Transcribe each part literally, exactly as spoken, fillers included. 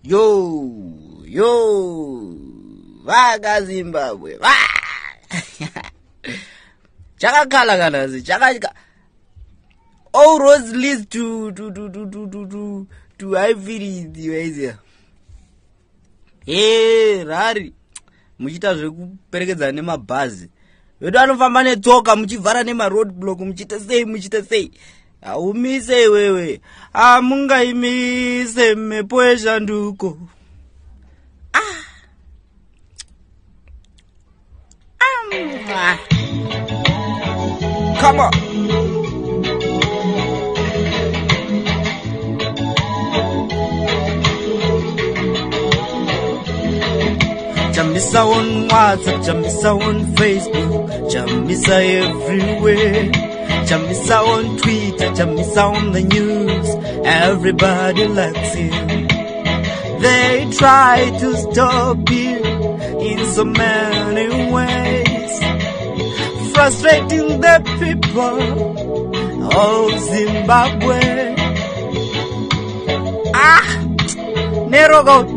Yo, yo, vaga Zimbabwe, va. Chakakala kana zi, chakaka. All roads lead to to to to to to to to Ivory the Eh, rari. Muchita zvekuperekedza nemabhazi. Vedu anofamba netsoka muchivhara nemaroadblock muchita sei muchita sei. Aumise wewe. Amungaimise mepo eshanduko. Ah. Ah. Come on. Chamisa on WhatsApp, Chamisa on Facebook, Chamisa everywhere. Chamisa on Twitter, Chamisa on the news. Everybody likes him. They try to stop you in so many ways, frustrating the people of Zimbabwe. Ah, Nerogo.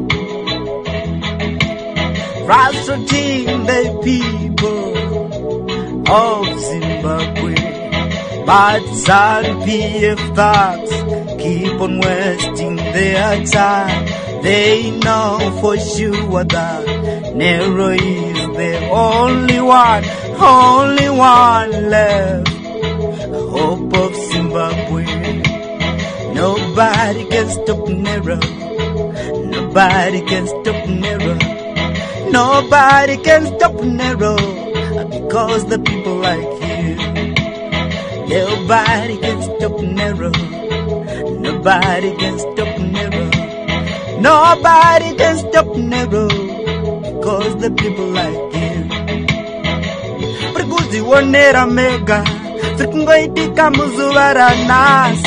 Frustrating the people of Zimbabwe. But some P F thugs keep on wasting their time. They know for sure that Nero is the only one, only one left. Hope of Zimbabwe. Nobody can stop Nero. Nobody can stop Nero. Nobody can stop Nero because the people like him. Nobody can stop Nero. Nobody can stop Nero. Nobody can stop Nero because the people like him. Prikuzi wonera mega, frikungoitika muzuvara nasi.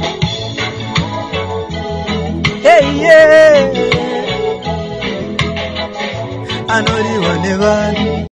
Hey yeah. I know you want never.